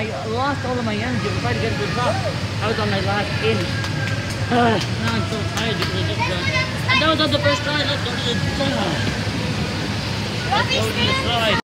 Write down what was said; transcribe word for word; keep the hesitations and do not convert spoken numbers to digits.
I lost all of my energy. I was trying to get a good shot. I was on my last inch. Uh, now I'm so tired because I just got... And that was on the first try. Let's go to the... Let's go to the side.